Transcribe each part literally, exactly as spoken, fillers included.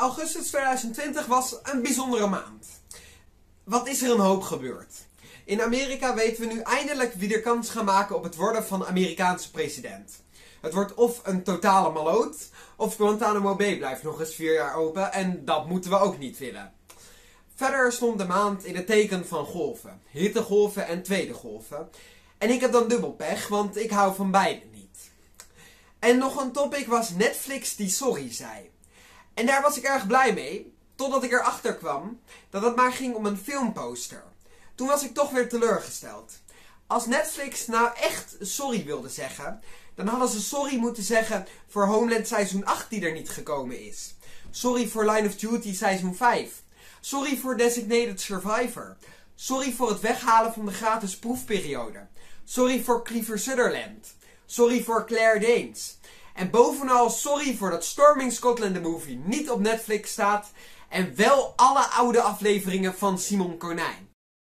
Augustus tweeduizend twintig was een bijzondere maand. Wat is er een hoop gebeurd? In Amerika weten we nu eindelijk wie er kans gaan maken op het worden van Amerikaanse president. Het wordt of een totale maloot, of Guantanamo Bay blijft nog eens vier jaar open en dat moeten we ook niet willen. Verder stond de maand in het teken van golven. Hittegolven en tweede golven. En ik heb dan dubbel pech, want ik hou van beide niet. En nog een topic was Netflix die sorry zei. En daar was ik erg blij mee, totdat ik erachter kwam dat het maar ging om een filmposter. Toen was ik toch weer teleurgesteld. Als Netflix nou echt sorry wilde zeggen, dan hadden ze sorry moeten zeggen voor Homeland seizoen acht die er niet gekomen is. Sorry voor Line of Duty seizoen vijf. Sorry voor Designated Survivor. Sorry voor het weghalen van de gratis proefperiode. Sorry voor Kiefer Sutherland. Sorry voor Claire Danes. En bovenal sorry voor dat Storming Scotland the Movie niet op Netflix staat en wel alle oude afleveringen van Simon Konijn.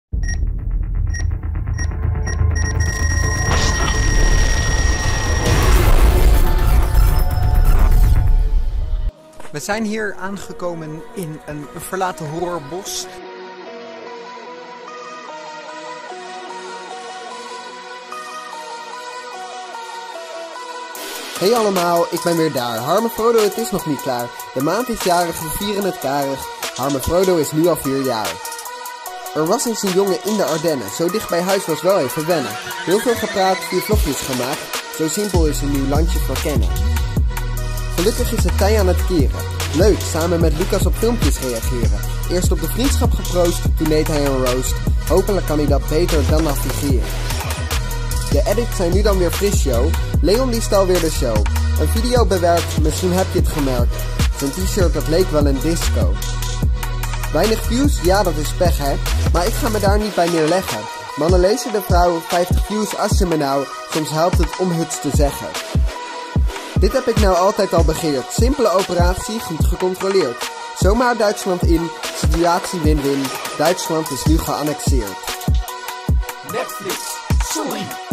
We zijn hier aangekomen in een verlaten horrorbos. Hey allemaal, ik ben weer daar. Harme Frodo, het is nog niet klaar. De maand is jarig, we vieren het karig. Harme Frodo is nu al vier jaar. Er was eens een jongen in de Ardennen. Zo dicht bij huis was wel even wennen. Heel veel gepraat, vier vlogjes gemaakt. Zo simpel is een nieuw landje verkennen. Gelukkig is het tij aan het keren. Leuk, samen met Lucas op filmpjes reageren. Eerst op de vriendschap geproost, toen deed hij een roast. Hopelijk kan hij dat beter dan navigeren. De edits zijn nu dan weer fris, yo. Leon die stal weer de show. Een video bewerkt, misschien heb je het gemerkt. Zijn t-shirt dat leek wel een disco. Weinig views, ja dat is pech hè. Maar ik ga me daar niet bij neerleggen. Mannen lezen de vrouw, vijftig views als je me nou. Soms helpt het om huts te zeggen. Dit heb ik nou altijd al begeerd. Simpele operatie, goed gecontroleerd. Zomaar Duitsland in, situatie win-win. Duitsland is nu geannexeerd. Netflix, sorry!